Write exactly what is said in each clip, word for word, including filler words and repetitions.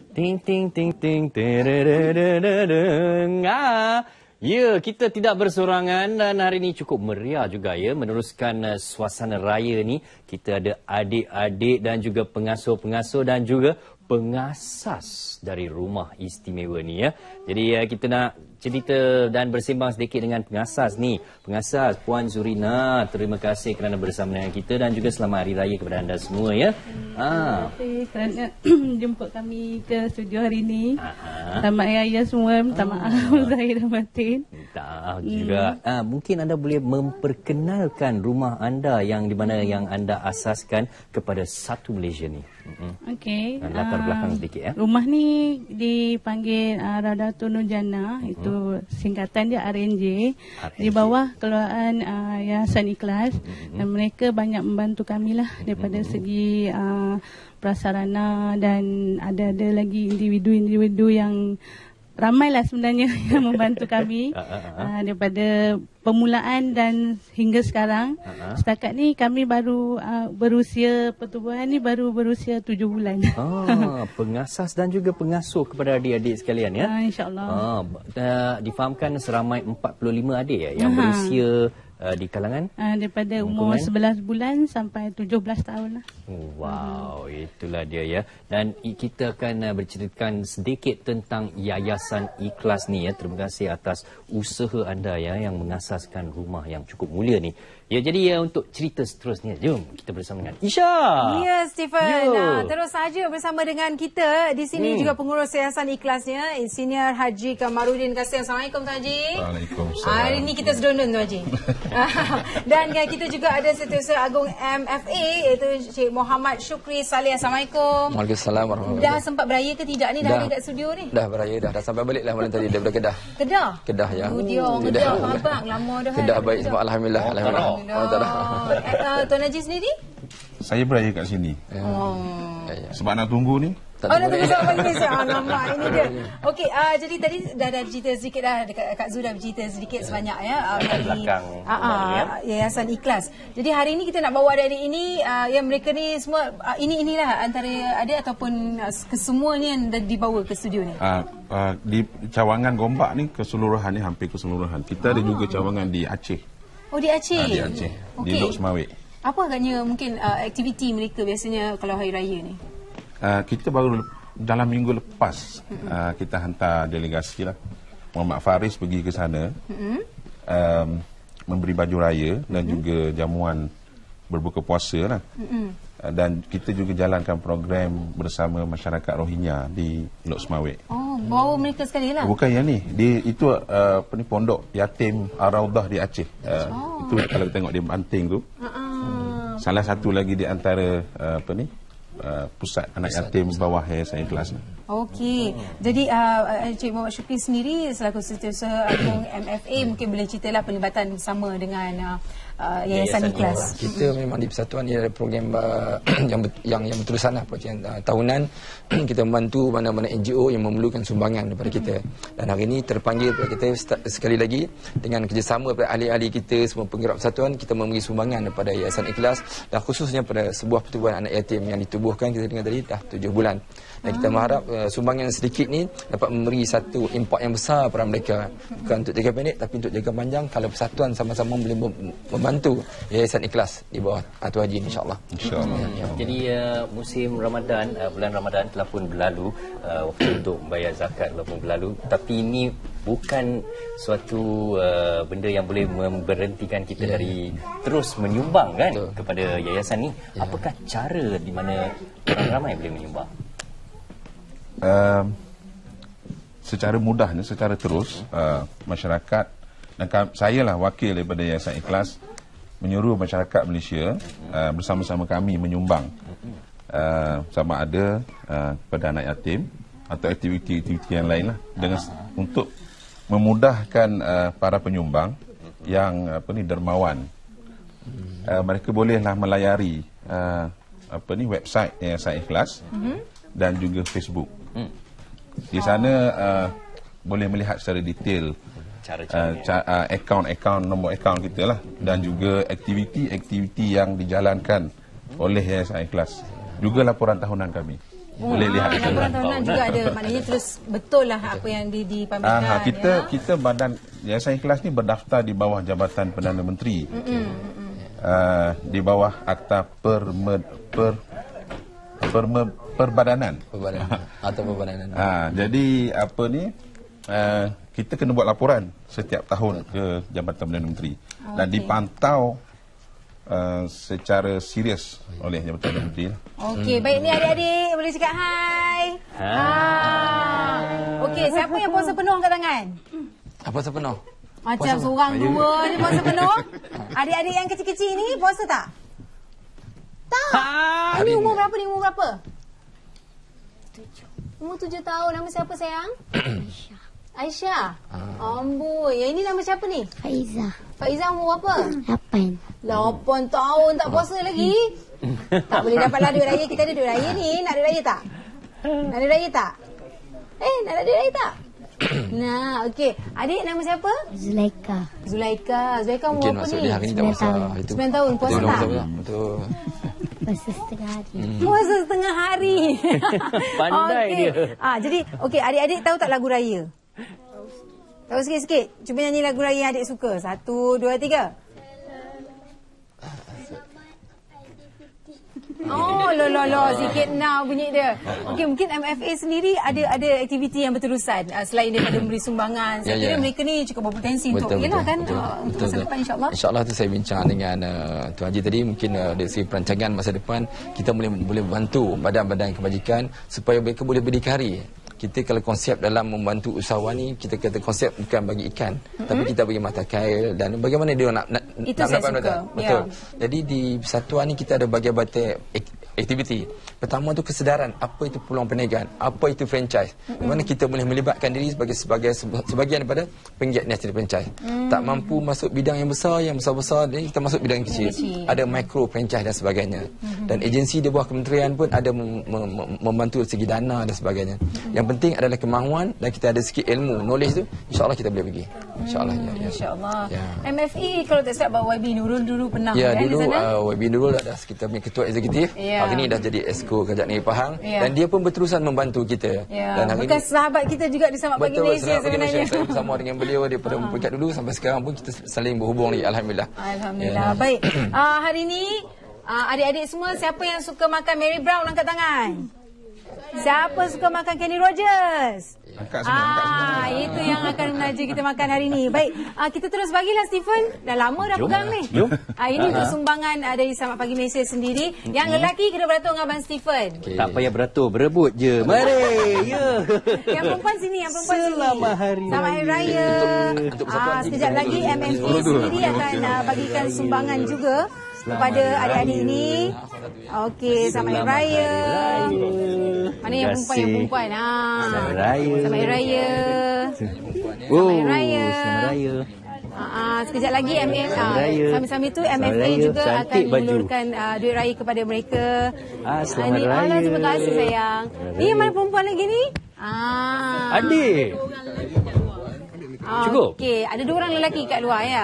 Ting ting ting ting tererererereng. Ah. Ya, kita tidak bersorangan dan hari ini cukup meriah juga ya meneruskan uh, suasana raya ni. Kita ada adik-adik dan juga pengasuh-pengasuh dan juga pengasas dari rumah istimewa ni ya. Jadi uh, kita nak cerita dan bersembang sedikit dengan pengasas ni. Pengasas Puan Zurina, terima kasih kerana bersama dengan kita dan juga selamat Hari Raya kepada anda semua ya. Terima kasih kerana jemput kami ke studio hari ini. Aha. Selamat Hari Raya semua, minta maaf Zahir dan Batin. Minta maaf juga. Hmm. Ah, mungkin anda boleh memperkenalkan rumah anda yang di mana yang anda asaskan kepada Satu Malaysia ni. Hmm. Okey. Latar belakang uh, sedikit ya. Rumah ni dipanggil uh, Radatul Nurjannah, hmm. itu singkatan dia R N J. R N J. Di bawah keluargaan uh, Yayasan Ikhlas, hmm. dan mereka banyak membantu kami lah daripada hmm. segi uh, prasarana dan ada-ada lagi individu-individu yang ramailah sebenarnya yang membantu kami uh, uh, uh. Uh, daripada permulaan dan hingga sekarang. Uh, uh. Setakat ni kami baru uh, berusia pertubuhan ni baru berusia tujuh bulan. Ah, pengasas dan juga pengasuh kepada adik-adik sekalian ya. Uh, InsyaAllah. Ah, uh, difahamkan seramai empat puluh lima adik ya yang uh, berusia uh, di kalangan uh, daripada umur sebelas bulan sampai tujuh belas tahun lah. Wow, uh. itulah dia ya. Dan kita akan uh, berceritakan sedikit tentang Yayasan Ikhlas ni ya. Terima kasih atas usaha anda ya yang mengasaskan rumah yang cukup mulia ni. Ya, jadi ya untuk cerita seterusnya, jom kita bersama dengan Isha. Ya, Stephen. Nah, terus saja bersama dengan kita di sini hmm. juga pengurus Yayasan Ikhlasnya, Insinyur Haji Kamarudin Kasim. Assalamualaikum Tuan Haji. Waalaikumsalam. Hari ini kita sedondon Tuan Haji. Dan kita juga ada Setiausaha Agung M F A iaitu Cik Muhammad Syukri Saleh. Assalamualaikum. Waalaikumsalam warahmatullahi wabarakatuh. Dah sempat beraya ke tidak ni? Dah, dah ada kat studio ni? Dah beraya dah. Dah sampai balik lah malam tadi daripada Kedah. Kedah? Kedah ya. Oh, dia orang Kedah. Abang lama dah. Kedah baik semua. Alhamdulillah. Alhamdulillah. Uh, Tuan Haji sendiri? Saya beraya kat sini. Oh. Ya, ya. Sebab nak tunggu ni. Oh, nak tunggu sama Malaysia. Ah, nampak ini dia. Okey, uh, jadi tadi dah dah cerita sedikit dah, dekat Kak Zu dah bercerita sedikit sebanyak ya uh, dari uh, uh, Yayasan Ikhlas. Jadi hari ini kita nak bawa adik-adik ini uh, yang mereka ni semua uh, ini inilah antara adik ataupun uh, kesemuanya yang dibawa ke studio ni. Uh, uh, di cawangan Gombak ni keseluruhan ni hampir keseluruhan. Kita oh. ada juga cawangan di Aceh. Oh, di Aceh. Uh, di Aceh. Okay. Di Lok Semawik. Apa agaknya mungkin uh, aktiviti mereka biasanya kalau hari raya ni? Uh, kita baru dalam minggu lepas mm-hmm. uh, kita hantar delegasi lah. Muhammad Faris pergi ke sana mm-hmm. um, memberi baju raya dan mm-hmm. juga jamuan berbuka puasa lah. Mm-hmm. uh, dan kita juga jalankan program bersama masyarakat Rohingya di Lok Semawik. Oh, bawa mereka sekali lah? Bukan yang ni. Di, itu uh, apa ni, pondok yatim Ar-Raudah di Aceh. Uh, oh. Itu kalau tengok di Banting tu. Uh-uh. Hmm. Salah satu lagi di antara uh, apa ni? Uh, pusat anak yatim bawah Yayasan Ikhlas. Okey. Jadi uh, Encik Muhammad Syukri sendiri selaku Setiausaha Agung M F A mungkin boleh ceritalah pelibatan bersama dengan uh, uh, Yayasan Ikhlas. Kita memang di Persatuan ini ada program uh, yang yang yang berterusan lah, program uh, tahunan. Kita membantu mana-mana N G O yang memerlukan sumbangan daripada kita. Dan hari ini terpanggil kepada kita sekali lagi dengan kerjasama daripada ahli-ahli kita semua penggerak persatuan, kita memberi sumbangan kepada Yayasan Ikhlas dan khususnya pada sebuah pertubuhan anak yatim yang ditubuhkan kita dengar tadi dah tujuh bulan. Dan kita mengharap uh, sumbangan sedikit ni dapat memberi satu impak yang besar kepada mereka, bukan untuk jangka pendek tapi untuk jangka panjang kalau persatuan sama-sama boleh membantu Yayasan Ikhlas di bawah Tuan Haji insya-Allah. Insya-Allah. Ya, ya. Jadi uh, musim Ramadan, uh, bulan Ramadan telah pun berlalu, uh, waktu untuk membayar zakat telah pun berlalu, tapi ini bukan suatu uh, benda yang boleh memberhentikan kita ya. dari terus menyumbang kan Betul. kepada yayasan ni. Ya. Apakah cara di mana orang ramai boleh menyumbang? Uh, secara mudahnya, secara terus uh, masyarakat dan saya lah wakil daripada Yayasan Ikhlas menyuruh masyarakat Malaysia uh, bersama-sama kami menyumbang uh, sama ada uh, kepada anak yatim atau aktiviti-aktiviti yang lain lah dengan untuk memudahkan uh, para penyumbang yang apa ni dermawan. Uh, mereka bolehlah melayari uh, apa ni website Yayasan Ikhlas mm-hmm. dan juga Facebook. Hmm. Di sana uh, boleh melihat secara detail uh, uh, akaun-akaun, nombor akaun kita lah dan juga aktiviti-aktiviti yang dijalankan oleh Yayasan Ikhlas. Juga laporan tahunan kami. Oh, boleh ah, lihat. Laporan tahunan juga ada. Maknanya terus betul lah apa yang di, dipamerkan. Ah, kita ya. kita badan Yayasan Ikhlas ni berdaftar di bawah Jabatan Perdana Menteri. Mm-hmm. Uh, di bawah Akta Permed, per Perme, Perbadanan. Perbadanan atau perbadanan. Ah, jadi apa ni? Uh, kita kena buat laporan setiap tahun ke Jabatan Perdana Menteri okay. dan dipantau uh, secara serius oleh Jabatan Perdana Menteri. Okey, baik ni adik-adik boleh cakap hai. Ha. Ah. Okey, siapa yang puasa penuh angkat tangan? Apa sepenuh? Macam Puasa seorang dua ni puasa penuh. Adik-adik yang kecil-kecil ni puasa tak? Tak. Ha. Ini umur berapa ni? Umur berapa? Umur tujuh tahun. Nama siapa sayang? Aisyah. Aisyah? Ah. Amboi. Yang ini nama siapa ni? Faizah. Faizah umur berapa? Lapan. Lapan tahun tak puasa lagi. Tak boleh dapatlah duit raya. Kita ada duit raya ni. Nak duit raya tak? Nak duit raya tak? Eh, nak ada duit raya tak? Nah, okey. Adik nama siapa? Zulaika. Zulaika. Zulaika umur Mungkin berapa maksud ni? dia hari ni tak puasa. Itu. sembilan tahun. Puasa Betul, tak? betul, betul. Puasa setengah hari. Hmm. Puasa setengah hari. Pandai okay. dia. Ah, jadi, okey, adik-adik tahu tak lagu raya? Tahu sikit-sikit. Cuba nyanyi lagu raya yang adik suka. Satu, dua, tiga. Oh, lo lo lo sikit now bunyi dia. Okey, mungkin M F A sendiri ada ada aktiviti yang berterusan uh, selain daripada memberi sumbangan. Saya Ya, kira ya. mereka ni cukup berpotensi Betul, untuk yalah betul, kan betul, uh, untuk betul, masa betul. depan insya-Allah. InsyaAllah tu saya bincang dengan uh, Tuan Haji tadi, mungkin uh, dari segi perancangan masa depan kita boleh boleh bantu badan-badan kebajikan supaya mereka boleh berdikari. Kita kalau konsep dalam membantu usahawan ni, kita kata konsep bukan bagi ikan, mm-hmm. tapi kita bagi mata kail dan bagaimana dia nak nak Itu nak saya dapat suka. betul. Ya. Jadi di persatuan ni kita ada bagai-bagai aktiviti. Pertama tu kesedaran apa itu peluang perniagaan, apa itu franchise. Mm-hmm. Mana kita boleh melibatkan diri sebagai sebagai sebahagian daripada penggiat nasional franchise. Mm. Tak mampu masuk bidang yang besar, yang besar-besar, jadi kita masuk bidang yang kecil. kecil. Ada micro franchise dan sebagainya. Mm-hmm. Dan agensi di bawah kementerian pun ada mem- mem- membantu segi dana dan sebagainya. Mm-hmm. Yang penting adalah kemahuan dan kita ada sikit ilmu, knowledge tu, insya-Allah kita boleh pergi. Insya-Allah Hmm, ya, ya. Insya-Allah. Ya. M F A kalau tak silap Y B Nurul dulu pernah Ya, kan dulu di sana? uh, Y B Nurul adalah kita punya ketua eksekutif. Ya. Hari ini dah jadi Esko Kerajaan Negeri Pahang. Ya. Dan dia pun berterusan membantu kita. Ya, Dan hari bekas ini, sahabat kita juga di Selamat Pagi Malaysia Selamat Pagi sebenarnya. Malaysia. Saya bersama dengan beliau daripada peringkat dulu sampai sekarang pun kita saling berhubung lagi. Alhamdulillah. Alhamdulillah. Ya. Baik. Uh, hari ini uh, adik-adik semua siapa yang suka makan Mary Brown angkat tangan? Siapa suka makan Kenny Rogers? Angkat semua, angkat semua. Ah, itu yang akan menaja kita makan hari ini. Baik, ah, kita terus bagilah Stephen. Dah lama dah Jom. pegang ni. Jom. Ah, ini untuk sumbangan ah, dari Selamat Pagi Malaysia sendiri. Yang lelaki kena beratur dengan Abang Stephen. Okay. Tak payah beratur, berebut je. Mari. Ya. Yang perempuan sini, yang perempuan sini. Selamat Hari Selamat Hari Raya. Untuk- untuk persatuan Ah, tinggi sekejap kita lagi dulu. M F A sendiri akan ah, bagikan sumbangan juga kepada adik-adik ini. Okey, Selamat Hari Raya. Mana yang perempuan, yang perempuan? Ha. Selamat Raya. Selamat Hari Raya. Oh, Hari Raya. Selamat Raya. Uh, sekejap lagi M F A Selamat Raya. Sambil-sambil tu M F A Selamat Raya. juga akan Cantik baju. mengulurkan uh, duit raya kepada mereka. Ah, selamat ni, raya. Allah, terima kasih sayang. Selamat Ni raya. mana perempuan lagi ni? Ah. Adik. Ah, Cukup? Okey, ada dua orang lelaki kat luar ya.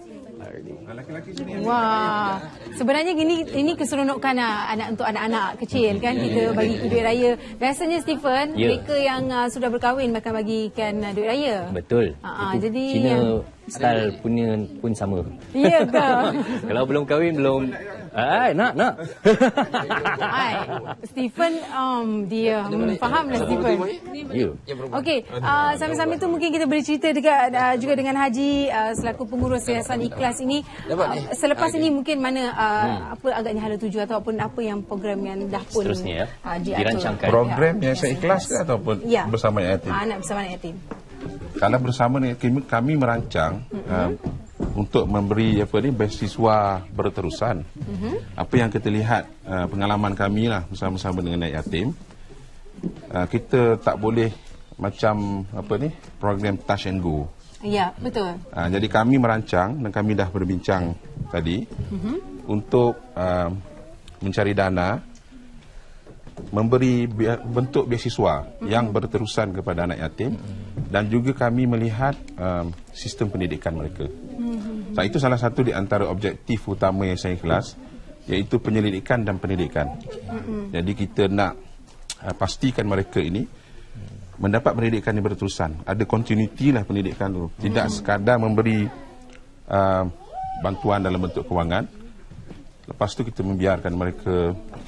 Wah, sebenarnya ini ini keseronokan ah, anak untuk anak-anak kecil kan kita bagi duit raya. Biasanya Stephen, Ya. mereka yang uh, sudah berkahwin akan bagikan uh, duit raya. Betul. Ah, ah, Itu jadi Cina yang- style punya pun sama. Ya ke? Kalau belum kahwin belum ah nak nak. Hai, Stephen um, dia hmm, fahamlah Stephen. Ya. Okey, uh, sambil-sambil tu mungkin kita boleh cerita juga uh, juga dengan Haji uh, selaku pengurus Yayasan Ikhlas ini. Dapat ni. Uh, selepas ini mungkin mana uh, apa agaknya hala tuju ataupun apa yang program yang dah pun Seterusnya, ya, uh, diatur. dirancangkan. Program Yayasan Ikhlas ke ataupun Ya. bersama yatim? Ah, anak bersama anak yatim. Kalau bersama ni kami, kami merancang mm-hmm. uh, untuk memberi apa ni beasiswa berterusan. Mm-hmm. Apa yang kita lihat uh, pengalaman kami lah bersama-sama dengan anak yatim, uh, kita tak boleh macam apa ni program touch and go. Ya, betul. Uh, jadi kami merancang dan kami dah berbincang tadi mm-hmm. untuk uh, mencari dana, memberi bi- bentuk beasiswa mm-hmm. yang berterusan kepada anak yatim mm-hmm. dan juga kami melihat um, sistem pendidikan mereka. Mm-hmm. So, itu salah satu di antara objektif utama Yayasan Ikhlas, iaitu penyelidikan dan pendidikan. Mm-hmm. Jadi kita nak uh, pastikan mereka ini mendapat pendidikan yang berterusan. Ada continuity lah pendidikan tu. Tidak hmm. sekadar memberi uh, bantuan dalam bentuk kewangan. Lepas tu kita membiarkan mereka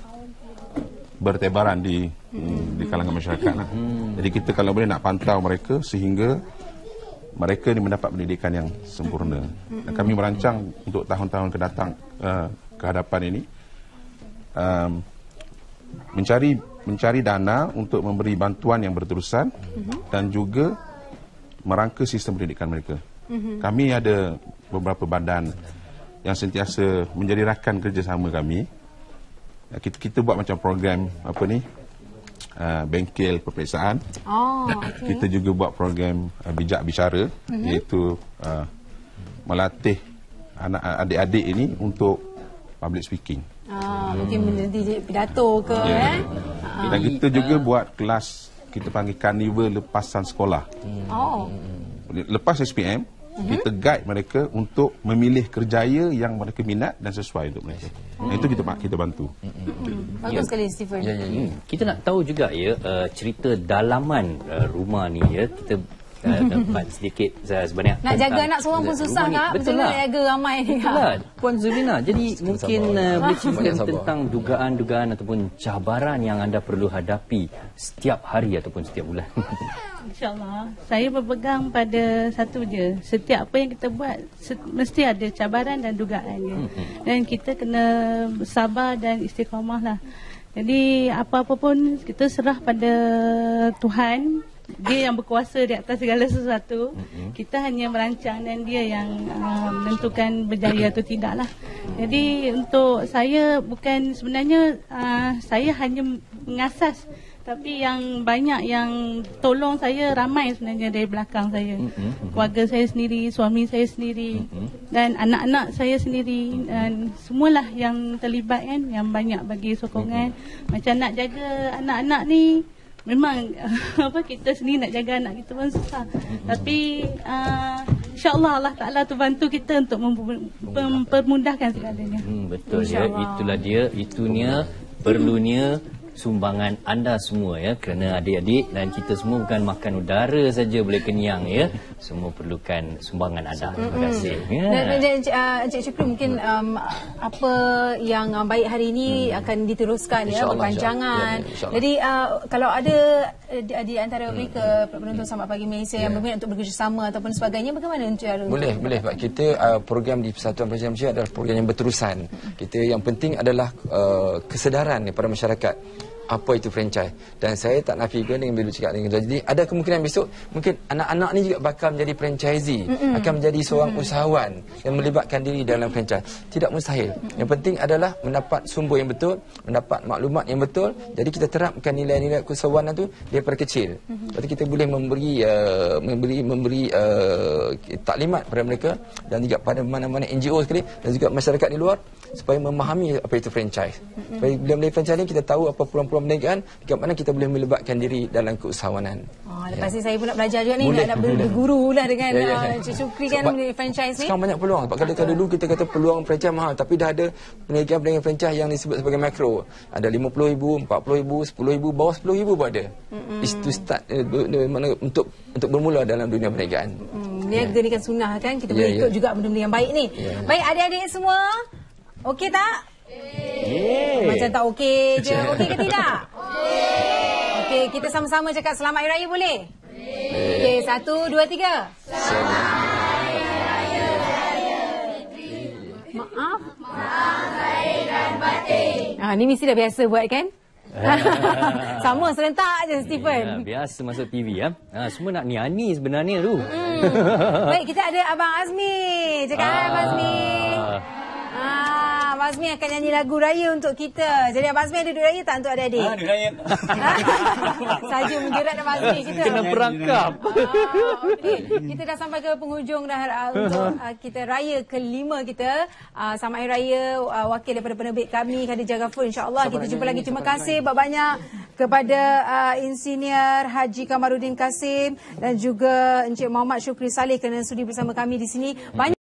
bertebaran di hmm. di kalangan masyarakat lah. Hmm. Jadi kita kalau boleh nak pantau mereka sehingga mereka ni mendapat pendidikan yang sempurna. Dan kami merancang untuk tahun-tahun kedatang uh, ke hadapan ini um, mencari mencari dana untuk memberi bantuan yang berterusan uh-huh. dan juga merangka sistem pendidikan mereka. Uh-huh. Kami ada beberapa badan yang sentiasa menjadi rakan kerjasama kami. Kita, kita buat macam program apa ni? Uh, bengkel peperiksaan. Oh, okay. Kita juga buat program uh, bijak bicara uh-huh. iaitu uh, melatih anak adik-adik ini untuk public speaking. Ah, hmm. mungkin menjadi pidato ke yeah. eh. Dan kita juga buat kelas kita panggil karnival lepasan sekolah. Hmm. Oh. Lepas S P M, uh-huh. kita guide mereka untuk memilih kerjaya yang mereka minat dan sesuai untuk mereka. Oh. Itu kita kita bantu. Hmm. Bagus ya. sekali Stephen. Ya, ya, ya. Hmm. Kita nak tahu juga ya uh, cerita dalaman uh, rumah ni ya. Kita Uh, dapat sedikit uh, sebenarnya nak jaga anak seorang pun susah tak? Betul lah. Nak jaga ramai ni. Betul lah Puan Zulina. Jadi mungkin uh, boleh cerita tentang dugaan-dugaan ataupun cabaran yang anda perlu hadapi setiap hari ataupun setiap bulan. InsyaAllah saya berpegang pada satu je, setiap apa yang kita buat mesti ada cabaran dan dugaan je. Dan kita kena sabar dan istiqamah lah. Jadi apa-apa pun kita serah pada Tuhan. Dia yang berkuasa di atas segala sesuatu. Mm-hmm. Kita hanya merancang dan dia yang uh, menentukan berjaya atau tidak lah. Jadi untuk saya bukan sebenarnya uh, saya hanya mengasas, tapi yang banyak yang tolong saya ramai sebenarnya dari belakang saya. Mm-hmm. Keluarga saya sendiri, suami saya sendiri, mm-hmm. dan anak-anak saya sendiri, dan semualah yang terlibat kan, yang banyak bagi sokongan. Mm-hmm. Macam nak jaga anak-anak ni memang apa kita sendiri nak jaga anak kita pun susah. Mm-hmm. Tapi uh, insya-Allah Allah Taala tu bantu kita untuk mempermudahkan segalanya. Hmm, betul ya, itulah dia, itunya perlunya sumbangan anda semua ya, kerana adik-adik dan kita semua bukan makan udara saja boleh kenyang ya, semua perlukan sumbangan anda. Terima kasih. Ya. Dan, dan uh, Encik Syukri mungkin um, apa yang uh, baik hari ini hmm. akan diteruskan ya, berpanjangan. Ya, ya, jadi uh, kalau ada uh, di antara hmm. mereka penonton Selamat Pagi Malaysia ya. yang berminat untuk bekerjasama ataupun sebagainya, bagaimana cara? Boleh, boleh Pak. Kita uh, program di Persatuan Pelajar Malaysia adalah program yang berterusan. Kita yang penting adalah uh, kesedaran kepada masyarakat apa itu franchise. Dan saya tak nafikan dengan bila cakap dengan jadi ada kemungkinan besok mungkin anak-anak ni juga bakal menjadi franchisee, mm-hmm. akan menjadi seorang mm-hmm. usahawan yang melibatkan diri dalam franchise. Tidak mustahil. Mm-hmm. Yang penting adalah mendapat sumber yang betul, mendapat maklumat yang betul. Jadi kita terapkan nilai-nilai keusahawanan tu daripada kecil. Mm-hmm. Lepas tu kita boleh memberi uh, memberi memberi uh, taklimat pada mereka dan juga pada mana-mana N G O sekali dan juga masyarakat di luar supaya memahami apa itu franchise. Mm-hmm. Supaya bila melalui franchise ni kita tahu apa peluang perniagaan, dekat mana kita boleh melibatkan diri dalam keusahawanan. Oh, lepas ya. ni saya pun nak belajar juga ni, boleh, nak, nak berguru lah dengan ya, ya, ya. Encik Syukri kan so, franchise ni. Sekarang banyak peluang. Sebab kalau uh. dulu kita kata peluang franchise mahal, tapi dah ada perniagaan-perniagaan franchise yang disebut sebagai makro. Ada lima puluh ribu, empat puluh ribu, sepuluh ribu, bawah sepuluh ribu pun ada. Mm-hmm. Is to start uh, mana untuk untuk bermula dalam dunia perniagaan. Mm, niaga ni kan sunnah kan, kita boleh yeah, ikut yeah. juga benda-benda yang baik ni. Yeah. Baik adik-adik semua, okey tak? Yeah. Macam tak okey je. Okey ke tidak? Okey, kita sama-sama cakap selamat Hari Raya boleh? Yeah. Okey, satu, dua, tiga. Selamat Hari Raya Fitri. Maaf. Maaf lahir dan batin. Ah, ni mesti dah biasa buat kan? Sama serentak je Stephen. Ya, biasa masuk T V ya. Ha, semua nak nyanyi sebenarnya tu. Hmm. Baik, kita ada Abang Azmi. Cakap ah. Abang Azmi. Ah, Abang Azmi akan nyanyi lagu raya untuk kita. Jadi Abang Azmi ada duit raya tak untuk adik-adik? Ah, duit raya. Saja menjerat Abang Azmi kita. Kena perangkap. Ah, okay. Kita dah sampai ke penghujung dah uh, untuk uh, kita raya kelima kita. Uh, Selamat Hari Raya uh, wakil daripada penerbit kami Khadijah Ghafur. InsyaAllah kita jumpa lagi. Terima kasih banyak-banyak kepada uh, Insinyur Haji Kamarudin Kasim dan juga Encik Muhammad Syukri Saleh kerana sudi bersama kami di sini. Banyak